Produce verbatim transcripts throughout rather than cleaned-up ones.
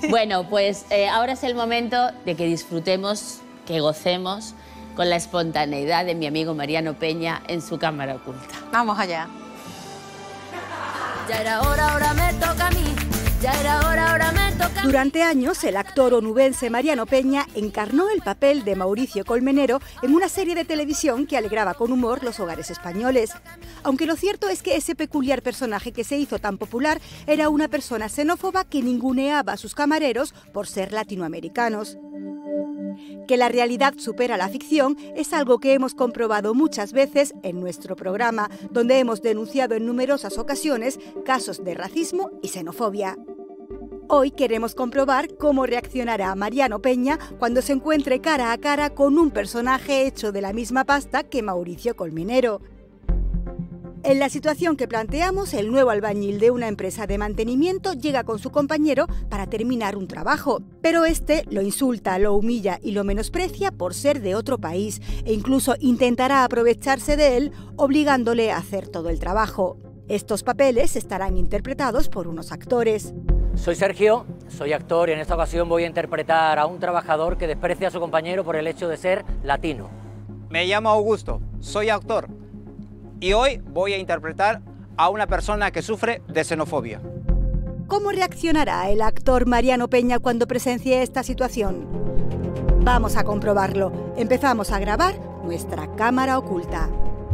Bueno, pues eh, ahora es el momento de que disfrutemos, que gocemos con la espontaneidad de mi amigo Mariano Peña en su cámara oculta. Vamos allá. Ya era hora, ahora me toca a mí. Ya era hora, ahora me toca a mí. Durante años, el actor onubense Mariano Peña encarnó el papel de Mauricio Colmenero en una serie de televisión que alegraba con humor los hogares españoles. Aunque lo cierto es que ese peculiar personaje que se hizo tan popular era una persona xenófoba que ninguneaba a sus camareros por ser latinoamericanos. Que la realidad supera la ficción es algo que hemos comprobado muchas veces en nuestro programa, donde hemos denunciado en numerosas ocasiones casos de racismo y xenofobia. Hoy queremos comprobar cómo reaccionará Mariano Peña cuando se encuentre cara a cara con un personaje hecho de la misma pasta que Mauricio Colmenero. En la situación que planteamos, el nuevo albañil de una empresa de mantenimiento llega con su compañero para terminar un trabajo, pero este lo insulta, lo humilla y lo menosprecia por ser de otro país e incluso intentará aprovecharse de él, obligándole a hacer todo el trabajo. Estos papeles estarán interpretados por unos actores. Soy Sergio, soy actor y en esta ocasión voy a interpretar a un trabajador que desprecia a su compañero por el hecho de ser latino. Me llamo Augusto, soy actor. Y hoy voy a interpretar a una persona que sufre de xenofobia. ¿Cómo reaccionará el actor Mariano Peña cuando presencie esta situación? Vamos a comprobarlo. Empezamos a grabar nuestra cámara oculta.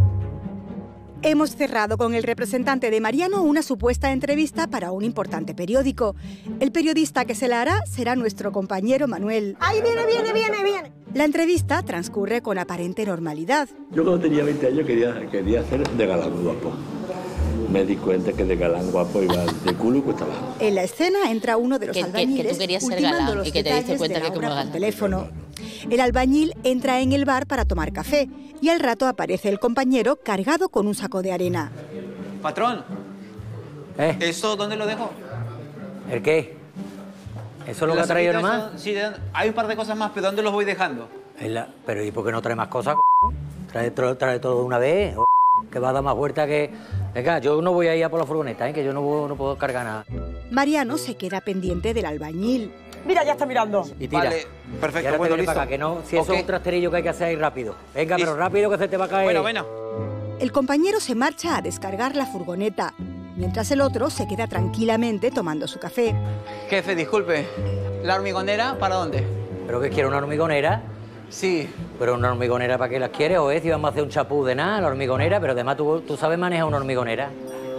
Hemos cerrado con el representante de Mariano una supuesta entrevista para un importante periódico. El periodista que se la hará será nuestro compañero Manuel. ¡Ahí viene, viene, viene, viene! La entrevista transcurre con aparente normalidad. Yo cuando tenía veinte años quería, quería hacer de galán guapo. Me di cuenta que de galán guapo iba de culo y cuesta abajo. En la escena entra uno de los que, albañiles que, que tú querías ser ultimando galán los y que te diste detalles cuenta de la que como obra por galán. teléfono. El albañil entra en el bar para tomar café y al rato aparece el compañero cargado con un saco de arena. Patrón, ¿Eh? ¿esto dónde lo dejo? ¿El qué? ¿Eso es lo que ¿La ha traído saquita nomás? eso? Sí, de- hay un par de cosas más, pero ¿dónde los voy dejando? Es la- Pero ¿y por qué no trae más cosas? Trae, trae, trae todo de una vez, que va a dar más vuelta que... Venga, yo no voy a ir a por la furgoneta, ¿eh? Que yo no, puedo- no puedo cargar nada. Mariano se queda pendiente del albañil. Mira, ya está mirando. Y tira. Vale, Y perfecto, ahora te bueno, vienes listo. para acá, que no, si eso Ok. es un trasterillo que hay que hacer ahí rápido. Venga, Listo. pero rápido que se te va a caer. Bueno, bueno. El compañero se marcha a descargar la furgoneta, mientras el otro se queda tranquilamente tomando su café. Jefe, disculpe. ¿La hormigonera para dónde? ¿Pero qué quiere una hormigonera? Sí. ¿Pero una hormigonera para qué las quieres? ¿O es si vamos a hacer un chapú de nada, la hormigonera? Pero además tú, tú sabes manejar una hormigonera.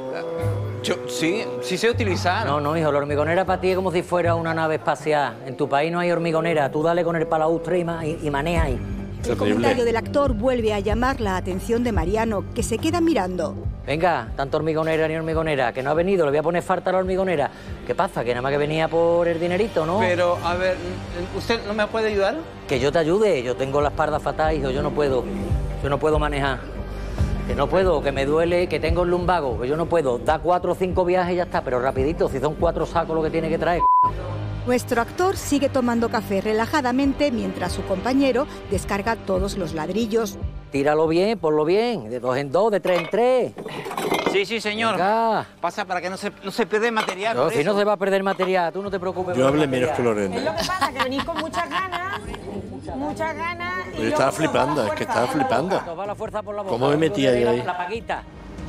Yo, sí, sí sé utilizar. No, no, hijo, la hormigonera para ti es como si fuera una nave espacial. En tu país no hay hormigonera, tú dale con el palaustre y, ma- y, y maneja ahí. El comentario del actor vuelve a llamar la atención de Mariano, que se queda mirando. Venga, tanto hormigonera ni hormigonera, que no ha venido, le voy a poner falta a la hormigonera. ¿Qué pasa? Que nada más que venía por el dinerito, ¿no? Pero, a ver, ¿usted no me puede ayudar? Que yo te ayude, yo tengo la espalda fatal, hijo, yo no puedo. Yo no puedo manejar. Que no puedo, que me duele, que tengo el lumbago, que yo no puedo. Da cuatro o cinco viajes y ya está, pero rapidito, si son cuatro sacos lo que tiene que traer. Nuestro actor sigue tomando café relajadamente mientras su compañero descarga todos los ladrillos. Tíralo bien, ponlo bien, de dos en dos, de tres en tres. Sí, sí, señor. Venga. Pasa para que no se, no se pierda material. No, por si eso. no se va a perder material, tú no te preocupes. Yo por el hablé menos que material. Es lo Lorena. que pasa, que venís con muchas ganas, muchas ganas... y Yo luego estaba os va flipando, la es que fuerza. estaba flipando. Nos va la fuerza por la boca. ¿Cómo me metía yo La- ahí? La paguita.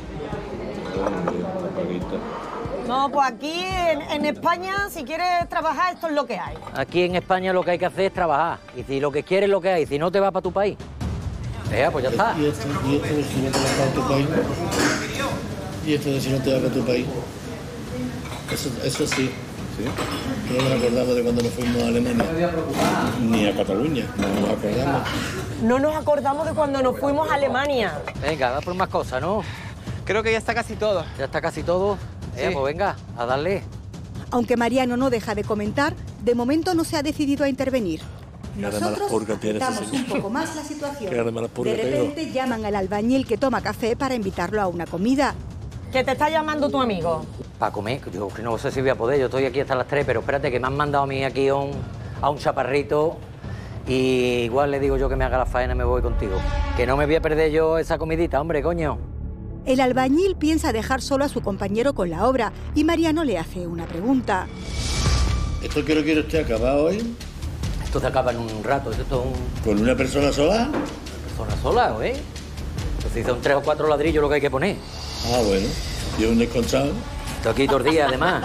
No, pues aquí en, en España, si quieres trabajar, esto es lo que hay. Aquí en España lo que hay que hacer es trabajar. Y si lo que quieres es lo que hay, si no te vas para tu país. Vea, pues ya está. ¿Y esto, y esto de si no te vas para tu país? ¿Y esto de si no te vas para tu país? Eso, eso sí. ¿Sí? No nos acordamos de cuando nos fuimos a Alemania. Ni a Cataluña, no nos acordamos. No nos acordamos de cuando nos fuimos a Alemania. Venga, va por más cosas, ¿no? Creo que ya está casi todo. Ya está casi todo. Eh, Sí. pues venga, a darle. Aunque Mariano no deja de comentar, de momento no se ha decidido a intervenir. Qué de malas Nosotros purgas tiene ese agitamos un señor. poco más la situación. Qué de malas purgas De tengo. repente llaman al albañil que toma café para invitarlo a una comida. Que te está llamando tu amigo. Para comer, yo que no sé si voy a poder, yo estoy aquí hasta las tres, pero espérate que me han mandado a mí aquí a un, a un chaparrito y igual le digo yo que me haga la faena y me voy contigo. Que no me voy a perder yo esa comidita, hombre, coño. El albañil piensa dejar solo a su compañero con la obra y Mariano le hace una pregunta. ¿Esto que lo quiere usted acabar hoy? Esto se acaba en un rato, esto es un... ¿Con una persona sola? Una persona sola, ¿eh? Pues si son tres o cuatro ladrillos lo que hay que poner. Ah, bueno. ¿Y un desconchado? Estoy aquí todo el día, además.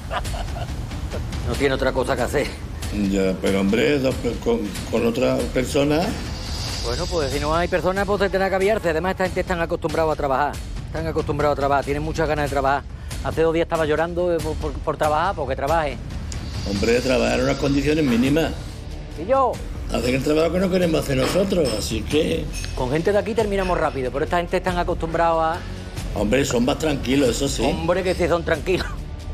No tiene otra cosa que hacer. Ya, pero hombre, dos, con, con otra persona... Bueno, pues si no hay personas, pues te tendrá que aviarse. Además, esta gente están acostumbrados a trabajar. Están acostumbrados a trabajar, tienen muchas ganas de trabajar. Hace dos días estaba llorando por, por, por trabajar, porque trabaje. Hombre, trabajar en unas condiciones mínimas. ¿Y yo? Hacen el trabajo que no queremos hacer nosotros, así que... Con gente de aquí terminamos rápido, pero esta gente están acostumbrados a... Hombre, son más tranquilos, eso sí. Hombre, que sí son tranquilos.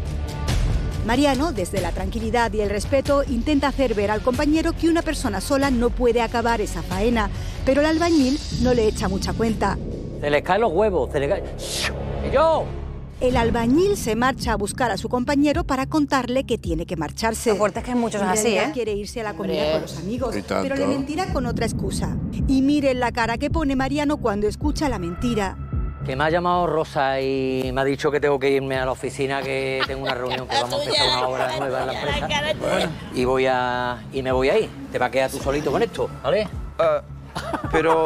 Mariano, desde la tranquilidad y el respeto, intenta hacer ver al compañero que una persona sola no puede acabar esa faena, pero el albañil no le echa mucha cuenta. Se les caen los huevos, se les cae... ¿Y yo? El albañil se marcha a buscar a su compañero para contarle que tiene que marcharse. Lo fuerte es que hay muchos En así, realidad ¿eh? quiere irse a la comida con los amigos, ¿Y tanto? pero le mentirá con otra excusa. Y miren la cara que pone Mariano cuando escucha la mentira. Que me ha llamado Rosa y me ha dicho que tengo que irme a la oficina, que tengo una reunión, que vamos a empezar una obra nueva en la empresa. Bueno, y voy a... y me voy a ir. Te va a quedar tú solito con esto, ¿vale? Uh, pero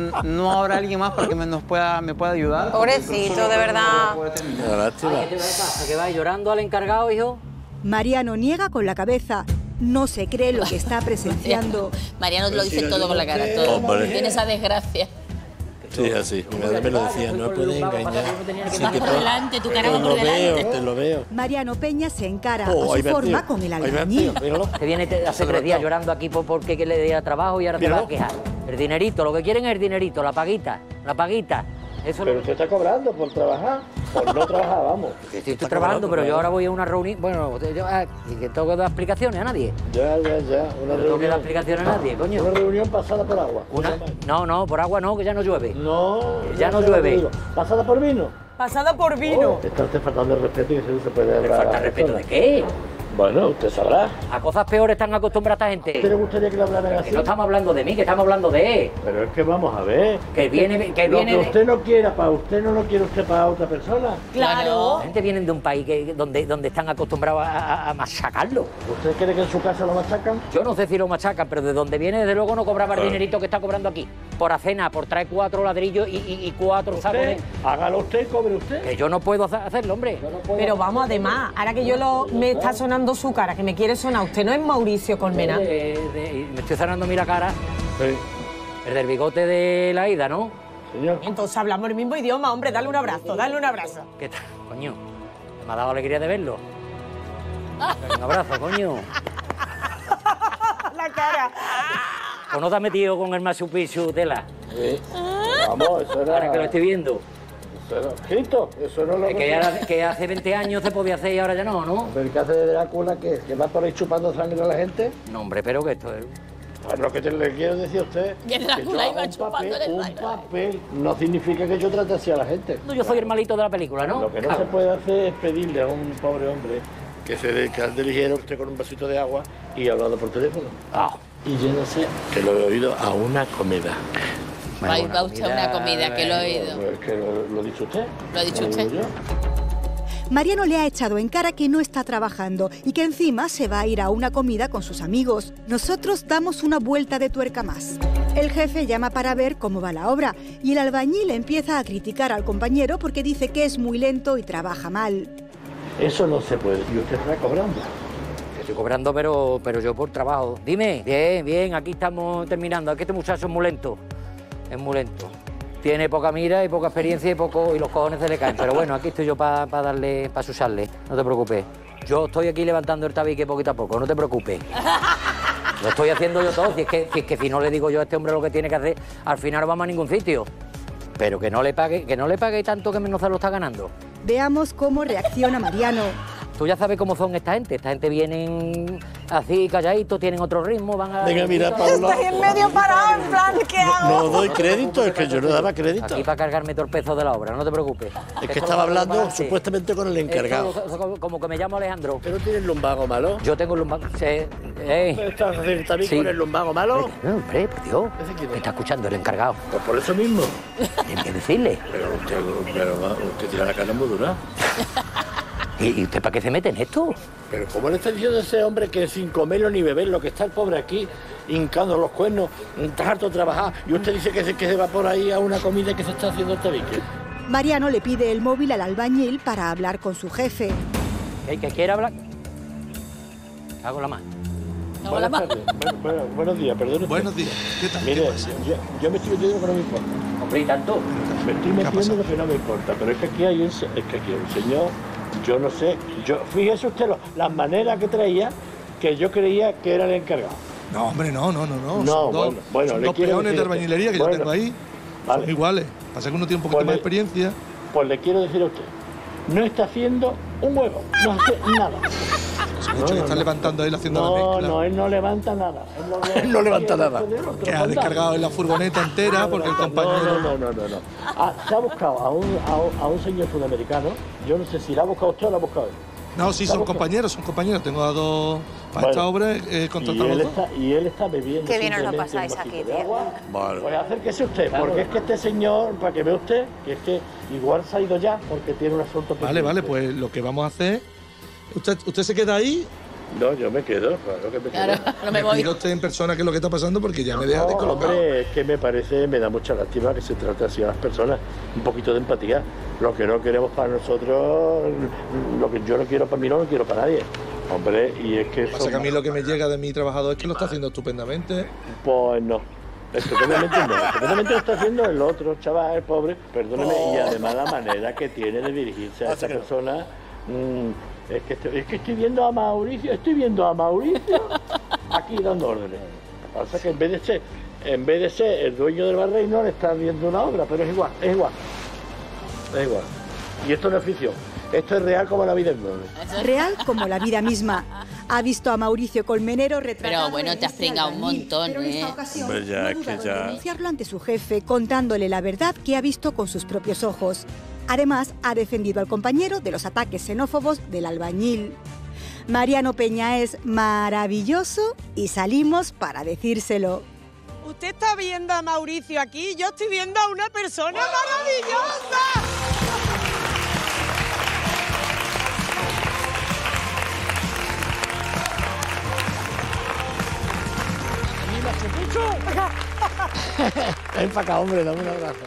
no habrá alguien más para que me, nos pueda, me pueda ayudar. Pobrecito, de verdad. Qué lástima. ¿Qué te pasa? ¿Que vas llorando al encargado, hijo? Mariano niega con la cabeza. No se cree lo que está presenciando. Mariano lo Pues dice si todo no con la cara, todo. Hombre. Tiene esa desgracia. Sí, así. Mi madre me lo decía, no puedes engañar. Así Vas que por todo- delante, tu cara va Te por lo veo, delante. te lo veo. Mariano Peña se encara Oh, a ahí su va el forma tío. con el Ahí va el albañil. tío, míralo. Te viene te- hace tres días llorando aquí por, porque que le diera trabajo y ahora te va a Míralo. quejar. El dinerito, lo que quieren es el dinerito, la paguita, la paguita. Eso Pero lo usted está cobrando por trabajar, por no trabajar, vamos. que estoy, estoy trabajando, pero yo ahora voy a una reunión. Bueno, yo, ah, y que tengo que dar explicaciones a nadie. Ya, ya, ya. Una No tengo que dar reunión, explicaciones a nadie, coño. una reunión pasada por agua. Una- no, no, por agua no, que ya no llueve. No, Ya no sé lo que llueve. digo. ¿Pasada por vino? Pasada por vino. Está usted faltando el respeto y eso no se puede ¿Me hablar. falta respeto de qué? Bueno, usted sabrá. A cosas peores están acostumbrada esta ¿A usted le gente. gustaría que le hablaran así? Que no estamos hablando de mí, que estamos hablando de él. Pero es que vamos a ver. Que viene, que Lo viene. que de- usted no quiera para usted no lo quiere usted para otra persona. Claro. La gente viene de un país que, donde, donde están acostumbrados a, a- a machacarlo. ¿Usted cree que en su casa lo machacan? Yo no sé si lo machacan, pero de donde viene, desde luego, no cobraba el Claro. dinerito que está cobrando aquí. Por acena, por traer cuatro ladrillos y, y- y cuatro sacos Usted, de... hágalo usted, cobre usted. Que yo no puedo hacer- hacerlo, hombre. Yo no puedo. Pero vamos, además, ahora que yo lo, me está sonando su cara, que me quiere sonar, usted no es Mauricio Colmena. De- de- me estoy sonando a mí la cara. Sí, El del bigote de la ida, ¿no? señor. Entonces hablamos el mismo idioma, hombre, dale un abrazo, dale un abrazo. ¿Qué tal? Coño, me ha dado alegría de verlo. Un abrazo, coño. La cara. ¿O no te has metido con el Machupichu tela? Sí. Vamos, eso era... Ahora que lo estoy viendo. Eso era Cristo, eso no lo... Que, que era- que hace veinte años se podía hacer y ahora ya no, ¿no? ¿El que hace de Drácula que, que va por ahí chupando sangre a la gente? No, hombre, pero que esto es... Pues lo que te, le quiero decir a usted... Y el que Drácula yo iba haga un chupándole papel, el un baile. papel no significa que yo trate así a la gente. No, yo soy el malito de la película, ¿no? Lo que no Claro. se puede hacer es pedirle a un pobre hombre que se dedique al ligero usted con un vasito de agua y hablando por teléfono. Ah, Y yo no sé, que lo he oído a una comida. Va, va usted a una comida, que lo he oído. Pues que lo, lo ha dicho usted. ¿Lo ha dicho lo digo usted? yo. Mariano le ha echado en cara que no está trabajando y que encima se va a ir a una comida con sus amigos. Nosotros damos una vuelta de tuerca más. El jefe llama para ver cómo va la obra y el albañil empieza a criticar al compañero porque dice que es muy lento y trabaja mal. Eso no se puede. Y usted está cobrando. estoy cobrando, pero, pero yo por trabajo. Dime. Bien, bien, aquí estamos terminando. Es que este muchacho es muy lento. Es muy lento. Tiene poca mira y poca experiencia y poco y los cojones se le caen. Pero bueno, aquí estoy yo para pa darle, para usarle. No te preocupes. Yo estoy aquí levantando el tabique poquito a poco, no te preocupes. Lo estoy haciendo yo todo. Si es que si, es que si no le digo yo a este hombre lo que tiene que hacer, al final no vamos a ningún sitio. Pero que no le pague, que no le pague tanto que menos se lo está ganando. Veamos cómo reacciona Mariano. Tú ya sabes cómo son esta gente. Esta gente vienen así calladitos, tienen otro ritmo, van a... Venga, mira, Paula. Estoy en medio parado, en plan, ¿qué hago? No doy crédito, es que yo no daba crédito. Aquí para cargarme todo el peso de la obra, no te preocupes. Es que Esto estaba lo hablando para adelante. supuestamente con el encargado. Esto, eso, como que me llamo Alejandro. ¿Usted no tiene el lumbago malo? Yo tengo el lumbago... Sí, eh. ¿Estás haciendo también Sí. con el lumbago malo? No, hombre, por Dios. ¿Ese quién es? Me está escuchando el encargado. Pues por eso mismo. Tienes que decirle. Pero usted, pero usted tiene la cara muy dura. ¿Y usted para qué se mete en esto? Pero ¿cómo le está diciendo a ese hombre que sin comerlo ni beberlo, que está el pobre aquí, hincando los cuernos, está harto de trabajar, y usted dice que se, que se va por ahí a una comida que se está haciendo el tabique? Mariano le pide el móvil al albañil para hablar con su jefe. ¿El que quiere hablar? Hago la mano. Buenas tardes. Bueno, bueno, buenos días, perdón. Buenos días. ¿Qué tal? Mire, ¿Qué pasa? yo, yo me estoy metiendo que no me importa. Hombre, ¿y tanto? Me estoy metiendo lo que no me importa, pero es que aquí hay un, es que aquí hay un señor, yo no sé, yo, fíjese usted lo, las maneras que traía, que yo creía que era el encargado. No, hombre, no, no, no, no. No, son bueno, dos, bueno, son le dos quiero peones de decir- albañilería que bueno, yo tengo ahí. vale. Son iguales. Pasa que uno tiene un poquito Pues más de le- experiencia. Pues le quiero decir a usted, no está haciendo un huevo, no hace nada. Escucha, No, que no, está no. levantando ahí, haciendo la No, mezcla. no, él no levanta nada. Él no, Él no levanta nada. Otro Que ha fantasma. descargado en la furgoneta entera porque el compañero... No, no, no, no, no. Ah, se ha buscado a un, a, un, a un señor sudamericano, yo no sé si la ha buscado usted o la ha buscado él. No, sí, ¿La ha son buscado? compañeros, son compañeros. Tengo a dos... Para Bueno, esta obra he Y contratado él, los dos. está, y él está bebiendo. Qué bien os lo simplemente pasáis un vasito aquí, de tío. agua. Vale. Pues acérquese usted, porque es que este señor, para que vea usted, que es que igual se ha ido ya porque tiene un asunto Vale, pendiente. vale, pues lo que vamos a hacer... ¿Usted, usted se queda ahí? No, yo me quedo, claro que me quedo. Claro, no me Me voy. diga usted en persona qué es lo que está pasando porque ya me deja No, descolocado. hombre, es que me parece, me da mucha lástima que se trate así a las personas, un poquito de empatía. Lo que no queremos para nosotros, lo que yo no quiero para mí, no lo quiero para nadie. Hombre, y es que eso... Pasa que a mí lo que me llega de mi trabajador es que lo está haciendo estupendamente. Pues no. Estupendamente no. Estupendamente lo está haciendo el otro chaval, pobre, perdóneme, y además la manera que tiene de dirigirse a esa persona. mmm, es, que estoy, es que estoy viendo a Mauricio, estoy viendo a Mauricio aquí dando órdenes. O sea que en vez de ser, en vez de ser el dueño del barreino, le está viendo una obra, pero es igual, es igual. Es igual. Y esto no es ficción. Esto es real como la vida es doble. Real como la vida misma. Ha visto a Mauricio Colmenero retratado. Pero bueno, en te has este pringado un albañil, montón, pero en esta ¿eh? ocasión Hombre, ya, no ha es que dudado en ya- denunciarlo ante su jefe, contándole la verdad que ha visto con sus propios ojos. Además, ha defendido al compañero de los ataques xenófobos del albañil. Mariano Peña es maravilloso y salimos para decírselo. Usted está viendo a Mauricio aquí, yo estoy viendo a una persona maravillosa. Ven para acá, hombre, dame un abrazo.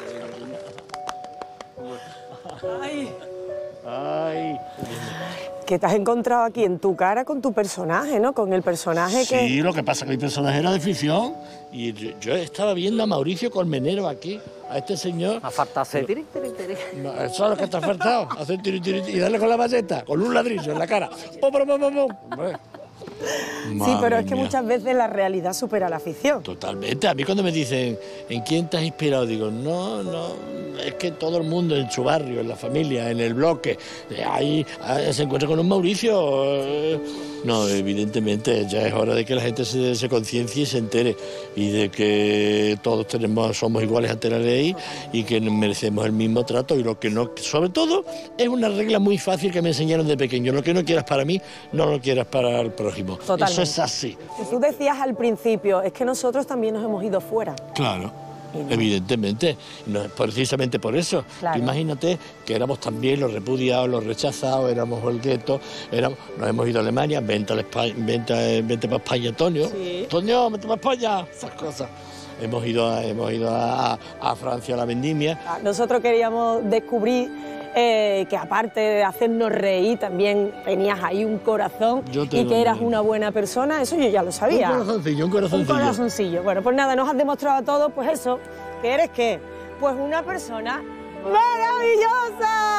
Ay, Ay. Que te has encontrado aquí en tu cara con tu personaje, ¿no? Con el personaje que... Sí, lo que pasa es que mi personaje era de ficción y yo, yo estaba viendo a Mauricio Colmenero aquí, a este señor. Me falta hacer tiri, tiri, tiri. No, eso es lo que te ha faltado, hacer tiri, tiri, tiri, y darle con la bayeta, con un ladrillo en la cara. Pum, pum, pum, pum, pum. Hombre. Sí, Madre pero es que mía. muchas veces la realidad supera la ficción. Totalmente. A mí cuando me dicen, ¿en quién te has inspirado? Digo, no, no, es que todo el mundo en su barrio, en la familia, en el bloque, eh, ahí eh, se encuentra con un Mauricio. eh. No, evidentemente ya es hora de que la gente se, se conciencie y se entere y de que todos tenemos, somos iguales ante la ley y que merecemos el mismo trato y lo que no, sobre todo es una regla muy fácil que me enseñaron de pequeño, lo que no quieras para mí, no lo quieras para el prójimo. Totalmente. Eso es así. Tú decías al principio, es que nosotros también nos hemos ido fuera. Claro. Evidentemente, no, precisamente por eso. Claro. Imagínate que éramos también los repudiados, los rechazados, éramos el gueto, éramos, nos hemos ido a Alemania, vente, a España, vente, vente para España, Antonio. Sí. Antonio, vente para España, esas cosas. Hemos ido a, hemos ido a, a Francia a la vendimia. Nosotros queríamos descubrir eh, que aparte de hacernos reír, también tenías ahí un corazón Yo y tengo que eras un- una buena persona, eso yo ya lo sabía. Un corazoncillo, un corazoncillo. Un corazoncillo. Bueno, pues nada, nos has demostrado a todos, pues eso, que eres qué, pues una persona maravillosa.